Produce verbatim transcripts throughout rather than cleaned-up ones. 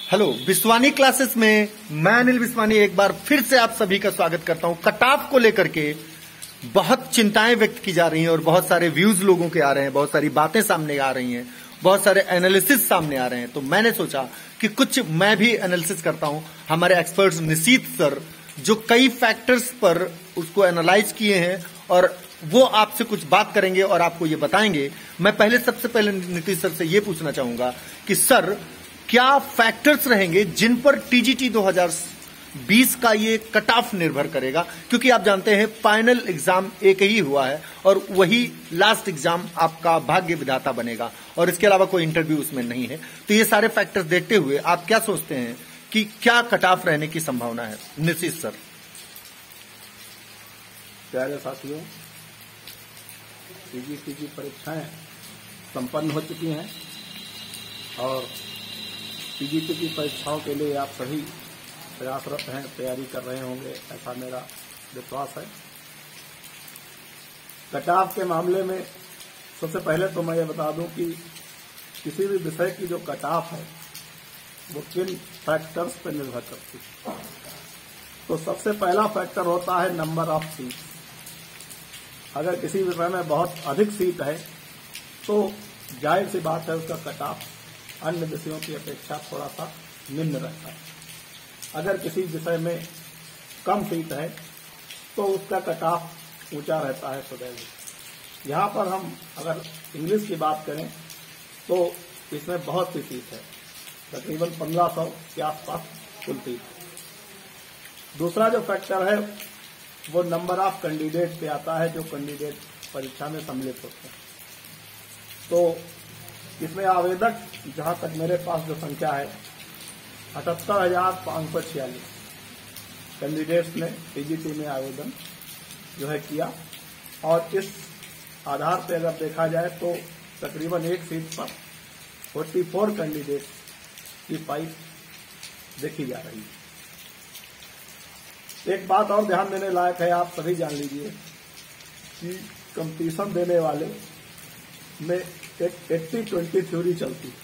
Hello, विश्वानी classes में मैं अनिल विश्वानी एक बार फिर से आप सभी का स्वागत करता हूं। कट ऑफ को लेकर के बहुत चिंताएं व्यक्त की जा रही हैं और बहुत सारे व्यूज लोगों के आ रहे हैं, बहुत सारी बातें सामने आ रही हैं, बहुत सारे एनालिसिस सामने आ रहे हैं। तो मैंने सोचा कि कुछ मैं भी एनालिसिस करता हूं। हमारे एक्सपर्ट्स निशीत सर जो कई फैक्टर्स पर उसको एनालाइज किए हैं और वो आपसे कुछ बात करेंगे और आपको ये बताएंगे। मैं पहले सबसे पहले नीतीश सर से ये पूछना चाहूंगा कि सर क्या फैक्टर्स रहेंगे जिन पर टीजीटी दो हज़ार बीस का ये कट ऑफ निर्भर करेगा, क्योंकि आप जानते हैं फाइनल एग्जाम एक ही हुआ है और वही लास्ट एग्जाम आपका भाग्य विधाता बनेगा और इसके अलावा कोई इंटरव्यू उसमें नहीं है। तो ये सारे फैक्टर्स देखते हुए आप क्या सोचते हैं कि क्या कट ऑफ रहने की संभावना है? निशीत सर। प्यारे साथियों, टीजीटी की परीक्षाएं संपन्न हो चुकी हैं और टीजीटी की परीक्षाओं के लिए आप सभी प्रयासरत हैं, तैयारी कर रहे होंगे, ऐसा मेरा विश्वास है। कट ऑफ के मामले में सबसे पहले तो मैं ये बता दूं कि किसी भी विषय की जो कट ऑफ है वो किन फैक्टर्स पर निर्भर करती है। तो सबसे पहला फैक्टर होता है नंबर ऑफ सीट। अगर किसी विषय में बहुत अधिक सीट है तो जाहिर सी बात है उसका कट ऑफ अन्य विषयों की अपेक्षा थोड़ा सा निम्न रहता है। अगर किसी विषय में कम सीट है तो उसका कट ऑफ ऊंचा रहता है सदैव। यहाँ पर हम अगर इंग्लिश की बात करें तो इसमें बहुत सी सीट है, तकरीबन पंद्रह सौ के आसपास कुल सीट है। दूसरा जो फैक्टर है वो नंबर ऑफ कैंडिडेट पे आता है, जो कैंडिडेट परीक्षा में सम्मिलित होते हैं। तो इसमें आवेदक जहां तक मेरे पास जो संख्या है अठहत्तर हजार पांच सौ छियालीस कैंडिडेट्स ने टीजीटी में आवेदन जो है किया और इस आधार पर अगर देखा जाए तो तकरीबन एक सीट पर चौवालीस कैंडिडेट की फाइट देखी जा रही है। एक बात और ध्यान देने लायक है, आप सभी जान लीजिए कि कंपटीशन देने वाले में एक अस्सी बीस थ्योरी चलती है।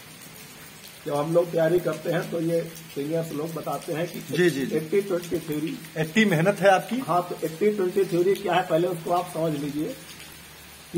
जब हम लोग तैयारी करते हैं तो ये सीनियर्स लोग बताते हैं कि जी जी अस्सी बीस थ्योरी इतनी मेहनत है आपकी। हाँ, तो अस्सी बीस थ्योरी क्या है पहले उसको आप समझ लीजिए कि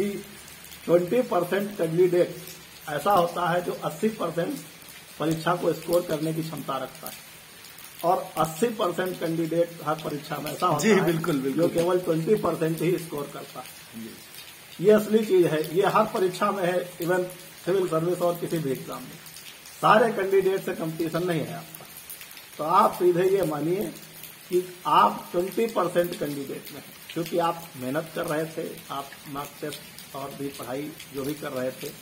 बीस परसेंट कैंडिडेट ऐसा होता है जो अस्सी परसेंट परीक्षा को स्कोर करने की क्षमता रखता है और अस्सी परसेंट कैंडिडेट हर परीक्षा में ऐसा होता जी, है बिल्कुल, बिल्कुल। जो केवल बीस परसेंट ही स्कोर करता है। ये असली चीज है, ये हर परीक्षा में है, इवन सिविल सर्विस और किसी भी एग्जाम में सारे कैंडिडेट से कंपटीशन नहीं है आपका। तो आप सीधे ये मानिए कि आप बीस परसेंट कैंडिडेट में हैं, क्योंकि आप मेहनत कर रहे थे, आप मार्क टेस्ट और भी पढ़ाई जो भी कर रहे थे।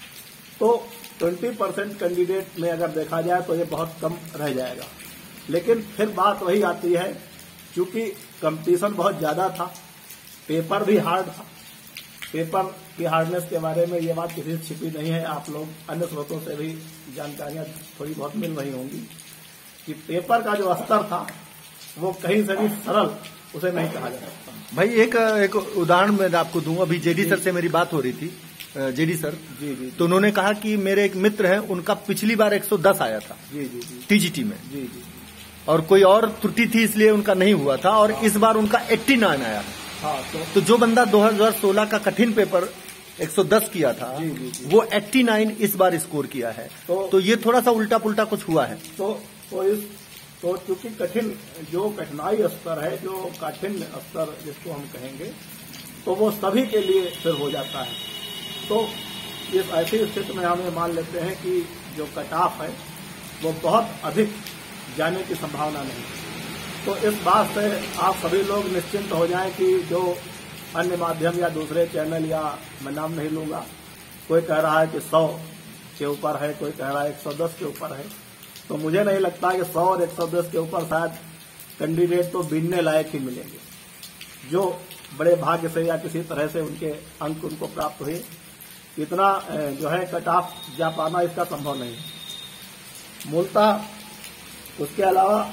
तो बीस परसेंट कैंडिडेट में अगर देखा जाए तो ये बहुत कम रह जाएगा। लेकिन फिर बात वही आती है, क्योंकि कंपटीशन बहुत ज्यादा था, पेपर भी हार्ड था। पेपर की हार्डनेस के बारे में ये बात किसी से छिपी नहीं है, आप लोग अन्य स्रोतों से भी जानकारियां थोड़ी बहुत मिल रही होंगी कि पेपर का जो स्तर था वो कहीं से भी सरल उसे नहीं कहा जा सकता। भाई एक एक उदाहरण मैं आपको दूं। अभी जेडी सर से मेरी बात हो रही थी, जेडी सर जी जी तो उन्होंने कहा कि मेरे एक मित्र हैं, उनका पिछली बार एक सौ दस आया था जी जी जी टीजीटी में जी जी और कोई और त्रुटि थी इसलिए उनका नहीं हुआ था और इस बार उनका नवासी आया। हाँ, तो, तो जो बंदा दो हज़ार सोलह का कठिन पेपर एक सौ दस किया था जी, जी, जी। वो नवासी इस बार स्कोर किया है। तो, तो ये थोड़ा सा उल्टा पुल्टा कुछ हुआ है। तो तो इस तो चूंकि कठिन जो कठिनाई स्तर है, जो कठिन स्तर जिसको हम कहेंगे, तो वो सभी के लिए फिर हो जाता है। तो इस ऐसी स्थिति में हम ये मान लेते हैं कि जो कट ऑफ है वो बहुत अधिक जाने की संभावना नहीं है। तो इस बात से आप सभी लोग निश्चिंत हो जाएं कि जो अन्य माध्यम या दूसरे चैनल, या मैं नाम नहीं लूंगा, कोई कह रहा है कि सौ के ऊपर है, कोई कह रहा है एक सौ दस के ऊपर है, तो मुझे नहीं लगता कि सौ और एक सौ दस के ऊपर शायद कैंडिडेट तो बीनने लायक ही मिलेंगे। जो बड़े भाग्य से या किसी तरह से उनके अंक उनको प्राप्त हुए, इतना जो है कट ऑफ जा पाना इसका संभव नहीं है मूलतः। उसके अलावा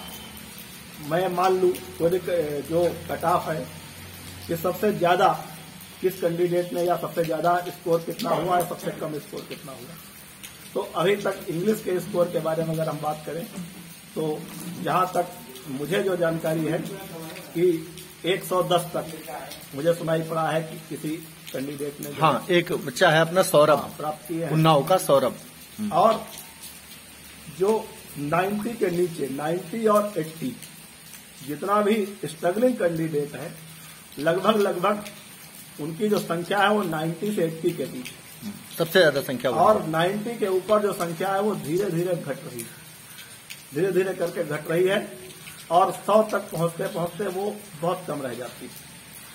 मैं मान लूं जो कट ऑफ है कि सबसे ज्यादा किस कैंडिडेट ने या सबसे ज्यादा स्कोर कितना हुआ है, सबसे कम स्कोर कितना हुआ। तो अभी तक इंग्लिश के स्कोर के बारे में अगर हम बात करें तो जहां तक मुझे जो जानकारी है कि एक सौ दस तक मुझे सुनाई पड़ा है कि किसी कैंडिडेट ने हाँ, एक बच्चा है अपना सौरभ प्राप्त किया है, उन्नाव का सौरभ। और जो नब्बे के नीचे नब्बे और अस्सी जितना भी स्ट्रगलिंग कैंडिडेट है, लगभग लगभग उनकी जो संख्या है वो नब्बे से अस्सी के बीच सबसे ज्यादा संख्या। और नब्बे के ऊपर जो संख्या है वो धीरे धीरे घट रही है, धीरे धीरे करके घट रही है और सौ तक पहुंचते पहुंचते वो बहुत कम रह जाती है।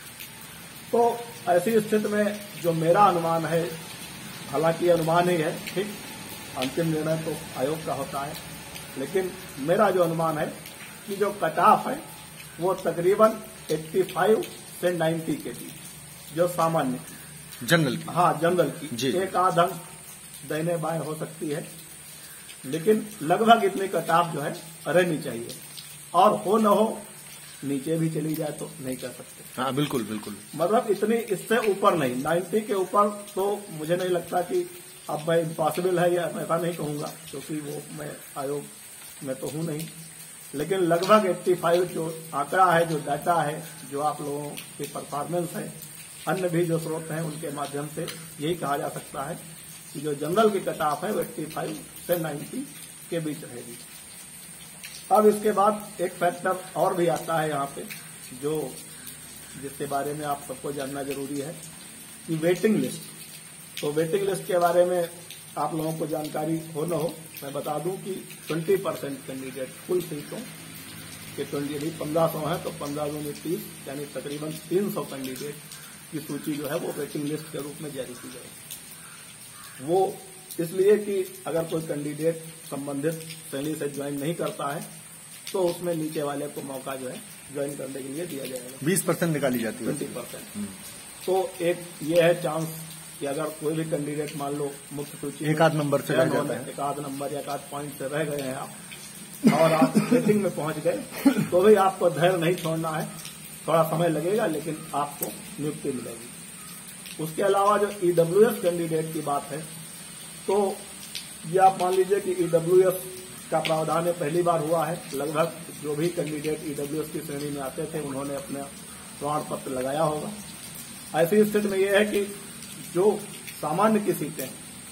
तो ऐसी स्थिति में जो मेरा अनुमान है, हालांकि अनुमान ही है, ठीक, अंतिम निर्णय तो आयोग का होता है, लेकिन मेरा जो अनुमान है कि जो कट ऑफ है वो तकरीबन पचासी से नब्बे के बीच जो सामान्य जनरल की, हाँ जनरल की जी। एक आध अंक दाहिने बाएं हो सकती है, लेकिन लगभग इतनी कट ऑफ जो है रहनी चाहिए, और हो न हो नीचे भी चली जाए तो नहीं कर सकते। हाँ बिल्कुल बिल्कुल, मतलब इतनी इससे ऊपर नहीं, नब्बे के ऊपर तो मुझे नहीं लगता कि अब मैं इम्पॉसिबल है या मैं ऐसा नहीं कहूंगा, क्योंकि वो मैं आयोग में तो हूं नहीं, लेकिन लगभग पचासी जो आंकड़ा है, जो डाटा है, जो आप लोगों की परफॉर्मेंस है, अन्य भी जो स्रोत हैं उनके माध्यम से यही कहा जा सकता है कि जो जनरल की कट ऑफ है वो पचासी से नब्बे के बीच रहेगी। अब इसके बाद एक फैक्टर और भी आता है यहाँ पे, जो जिसके बारे में आप सबको जानना जरूरी है कि वेटिंग लिस्ट। तो वेटिंग लिस्ट के बारे में आप लोगों को जानकारी हो न हो, मैं बता दूं कि बीस परसेंट कैंडिडेट कुल सीटों के ट्वेंटी यदि पंद्रह सौ है तो पंद्रह दूनी तीस, यानी तकरीबन तीन सौ कैंडिडेट की सूची जो है वो वेटिंग लिस्ट के रूप में जारी की जाएगी। वो इसलिए कि अगर कोई कैंडिडेट संबंधित श्रेणी से ज्वाइन नहीं करता है तो उसमें नीचे वाले को मौका जो है ज्वाइन करने के लिए दिया जाएगा। बीस परसेंट निकाली जाती है, ट्वेंटी परसेंट। तो एक ये है चांस कि अगर कोई भी कैंडिडेट मान लो मुख्य सूची एक आध नंबर से रह जाता है, एक आध नंबर या एक आध पॉइंट से रह गए हैं आप और आप वेटिंग में पहुंच गए तो भी आपको धैर्य नहीं छोड़ना है, थोड़ा समय लगेगा लेकिन आपको नियुक्ति मिलेगी। उसके अलावा जो ईडब्ल्यूएस कैंडिडेट की बात है, तो ये आप मान लीजिए कि ईडब्ल्यूएस का प्रावधान पहली बार हुआ है। लगभग जो भी कैंडिडेट ईडब्ल्यूएस की श्रेणी में आते थे उन्होंने अपना प्रमाण पत्र लगाया होगा। ऐसी स्थिति में यह है कि जो सामान्य की सीटें,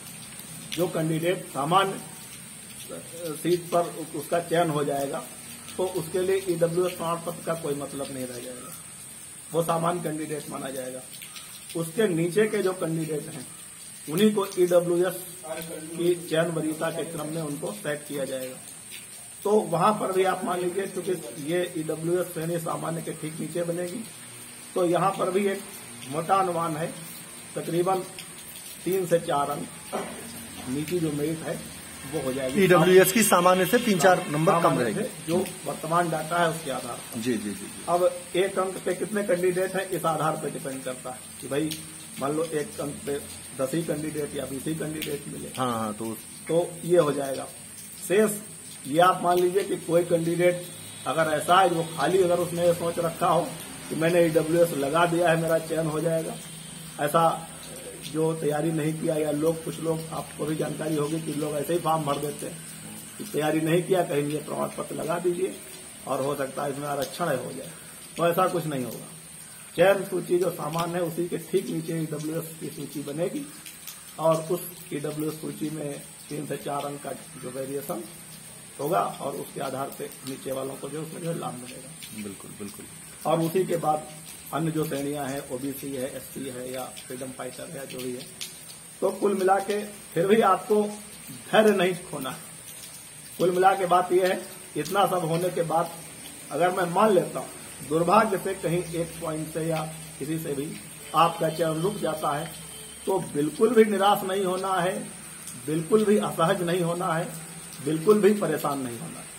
जो कैंडिडेट सामान्य सीट पर उसका चयन हो जाएगा तो उसके लिए ईडब्ल्यूएस प्रमाण पत्र का कोई मतलब नहीं रह जाएगा, वो सामान्य कैंडिडेट माना जाएगा। उसके नीचे के जो कैंडिडेट हैं उन्हीं को ईडब्ल्यूएस की चयन वरीयता के क्रम में उनको सेट किया जाएगा। तो वहां पर भी आप मान लीजिए क्योंकि ये ईडब्ल्यूएस श्रेणी सामान्य के ठीक नीचे बनेगी, तो यहाँ पर भी एक मोटा अनुमान है, तकरीबन तीन से चार अंक नीचे जो मेरिट है वो हो जाएगी। ईडब्ल्यूएस की सामान्य से तीन चार नंबर कम रहेंगे, जो वर्तमान डाटा है उसके आधार पर। जी जी जी। अब एक अंक पे कितने कैंडिडेट हैं इस आधार पर डिपेंड करता है कि भाई मान लो एक अंक पे दस ही कैंडिडेट या बीस ही कैंडिडेट मिले, हाँ हाँ, तो तो ये हो जाएगा। शेष ये आप मान लीजिए कि कोई कैंडिडेट अगर ऐसा है जो खाली अगर उसने सोच रखा हो कि मैंने ईडब्ल्यूएस लगा दिया है मेरा चयन हो जाएगा, ऐसा जो तैयारी नहीं किया, या लोग कुछ लोग आपको भी जानकारी होगी कि लोग ऐसे ही फॉर्म भर देते हैं कि तैयारी नहीं किया, कहेंगे प्रमाण पत्र लगा दीजिए और हो सकता है इसमें आरक्षण हो जाए, तो ऐसा कुछ नहीं होगा। चयन सूची जो सामान्य है उसी के ठीक नीचे ईडब्ल्यूएस की सूची बनेगी और उस ईडब्ल्यूएस सूची में तीन से चार अंक का जो वेरिएशन होगा और उसके आधार पे नीचे वालों को जो उसमें जो लाभ मिलेगा। बिल्कुल बिल्कुल। और उसी के बाद अन्य जो श्रेणियां हैं, ओबीसी है, एससी है या फ्रीडम फाइटर है, जो भी है, तो कुल मिला के फिर भी आपको धैर्य नहीं खोना है। कुल मिला के बात यह है, इतना सब होने के बाद अगर मैं मान लेता हूं दुर्भाग्य से कहीं एक पॉइंट से या किसी से भी आपका चयन रुक जाता है, तो बिल्कुल भी निराश नहीं होना है, बिल्कुल भी असहज नहीं होना है, बिल्कुल भी परेशान नहीं होना है।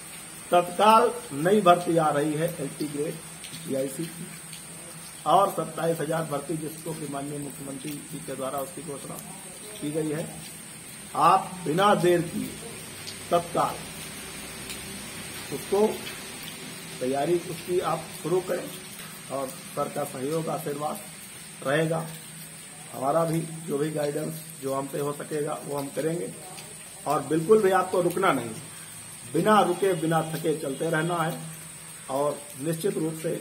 तत्काल नई भर्ती आ रही है एलटी ग्रेड जीआईसी की, और सत्ताईस हजार भर्ती जिसको कि माननीय मुख्यमंत्री जी के द्वारा उसकी घोषणा की गई है। आप बिना देर किए तत्काल उसको तैयारी उसकी आप शुरू करें और सर का सहयोग आशीर्वाद रहेगा। हमारा भी जो भी गाइडेंस जो हम पे हो सकेगा वो हम करेंगे। और बिल्कुल भी आपको रुकना नहीं, बिना रुके बिना थके चलते रहना है और निश्चित रूप से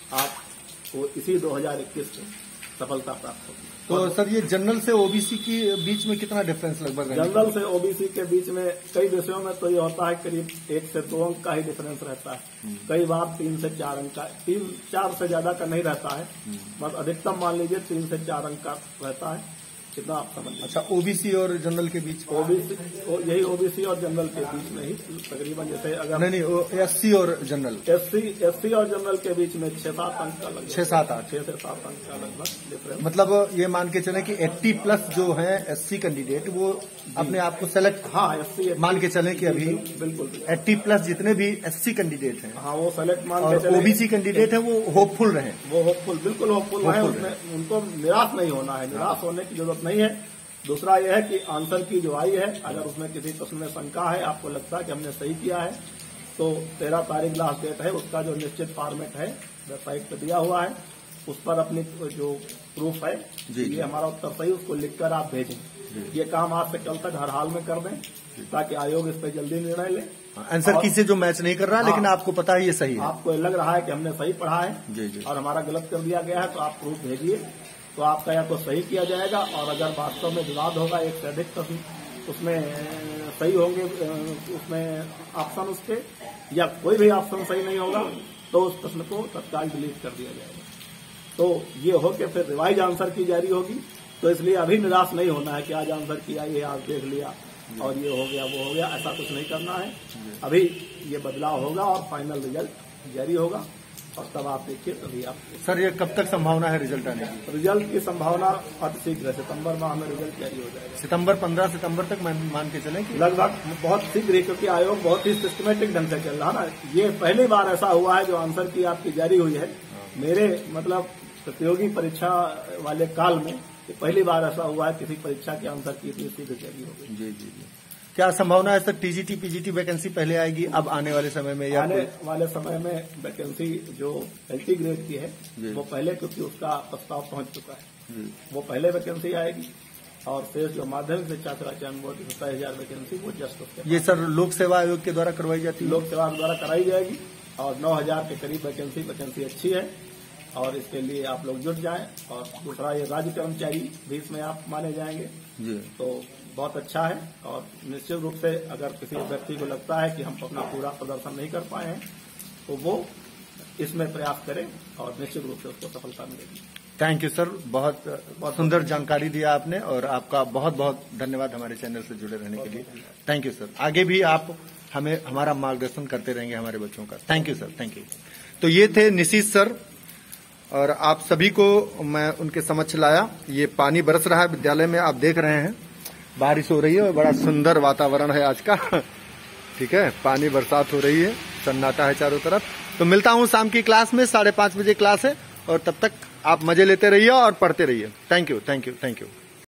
आपको इसी दो हज़ार इक्कीस में सफलता प्राप्त होगी। तो सर ये जनरल से ओबीसी के बीच में कितना डिफरेंस लगभग है? जनरल से ओबीसी के बीच में कई विषयों में तो ये होता है करीब एक से दो अंक का ही डिफरेंस रहता है, कई बार तीन से चार अंक का, तीन चार से ज्यादा का नहीं रहता है, बस अधिकतम मान लीजिए तीन से चार अंक का रहता है, कितना आप समझ। अच्छा, ओबीसी और जनरल के बीच? ओबीसी यही ओबीसी और जनरल के बीच में ही तकरीबन, जैसे अगर नहीं नहीं एससी और जनरल, एससी एससी और जनरल के बीच में छह सात अंक का लगभग, छह सात आठ छह से सात अंक का लगभग डिफरेंस। मतलब ये मान के चले कि अस्सी प्लस जो है एससी कैंडिडेट वो अपने आप को सेलेक्ट, हाँ एससी मान के चले कि अभी बिल्कुल अस्सी प्लस जितने भी एससी कैंडिडेट हैं, हाँ वो सेलेक्ट मान और के चले, ओबीसी कैंडिडेट है वो होपफुल रहे, वो होपफुल बिल्कुल होपफुल है, उसमें उनको निराश नहीं होना है, निराश होने की जरूरत नहीं है। दूसरा यह है कि आंसर की जो आई है, अगर उसमें किसी प्रश्न में शंका है, आपको लगता है कि हमने सही किया है, तो तेरह तारीख लास्ट डेट है, उसका जो निश्चित फॉर्मेट है वेबसाइट पर दिया हुआ है, उस पर अपनी जो प्रूफ है ये हमारा उत्तर सही, उसको लिखकर आप भेजें। ये काम आज से कल तक हर हाल में कर दें ताकि आयोग इस पर जल्दी निर्णय ले। आंसर की से जो मैच नहीं कर रहा, हाँ, लेकिन आपको पता है ये सही है, आपको लग रहा है कि हमने सही पढ़ा है जी जी। और हमारा गलत कर दिया गया है, तो आप प्रूफ भेजिए, तो आपका या तो सही किया जाएगा, और अगर वास्तव में विवाद होगा एक से अधिक प्रश्न उसमें सही होंगे, उसमें ऑप्शन उसके या कोई भी ऑप्शन सही नहीं होगा तो उस प्रश्न को तत्काल डिलीट कर दिया जाएगा। तो ये हो के फिर रिवाइज आंसर की जारी होगी, तो इसलिए अभी निराश नहीं होना है कि आज आंसर किया, ये आज देख लिया और ये हो गया वो हो गया, ऐसा कुछ नहीं करना है। अभी ये बदलाव होगा और फाइनल रिजल्ट जारी होगा, और तब आप देखिए तभी आप। सर ये कब तक संभावना है रिजल्ट आने की? रिजल्ट की संभावना अति शीघ्र सितंबर माह में रिजल्ट जारी हो जाएगा। सितंबर पंद्रह सितंबर तक मान के चलें कि लगभग बहुत शीघ्र ही, क्योंकि आयोग बहुत ही सिस्टमेटिक ढंग से चल रहा ना। ये पहली बार ऐसा हुआ है जो आंसर की आपकी जारी हुई है मेरे मतलब प्रतियोगी परीक्षा वाले काल में, पहली बार ऐसा हुआ है किसी परीक्षा के आंसर की इतनी शीघ्र जारी हो गई। जी जी जी। क्या संभावना है सर टीजीटी पीजीटी वैकेंसी पहले आएगी अब आने वाले समय में, या आने वाले समय में वैकेंसी जो एलटी ग्रेड की है वो पहले, क्योंकि उसका प्रस्ताव पहुंच चुका है, वो पहले वैकेंसी आएगी, और शेष जो माध्यमिक शिक्षा चयन बोर्ड की सत्ताईस हजार वैकेंसी वो जस्ट उसके। ये सर लोक सेवा आयोग के द्वारा करवाई जाती है? लोक सेवा द्वारा कराई जाएगी, और नौ हजार के करीब वैकेंसी वैकेंसी अच्छी है, और इसके लिए आप लोग जुट जाएं। और दूसरा ये राज्य कर्मचारी भी इसमें आप माने जाएंगे जी, तो बहुत अच्छा है। और निश्चित रूप से अगर किसी व्यक्ति को लगता है कि हम अपना पूरा प्रदर्शन नहीं कर पाए हैं तो वो इसमें प्रयास करें और निश्चित रूप से उसको सफलता मिलेगी। थैंक यू सर, बहुत बहुत सुंदर जानकारी दिया आपने, और आपका बहुत बहुत धन्यवाद हमारे चैनल से जुड़े रहने के लिए। थैंक यू सर, आगे भी आप हमें हमारा मार्गदर्शन करते रहेंगे हमारे बच्चों का। Thank you sir, thank you. तो ये थे नीशीश सर, और आप सभी को मैं उनके समक्ष लाया। ये पानी बरस रहा है विद्यालय में, आप देख रहे हैं, बारिश हो रही है और बड़ा सुंदर वातावरण है आज का। ठीक है, पानी बरसात हो रही है, सन्नाटा है चारों तरफ। तो मिलता हूं शाम की क्लास में, साढ़े पांच बजे क्लास है, और तब तक आप मजे लेते रहिए और पढ़ते रहिए। Thank you, thank you, thank you.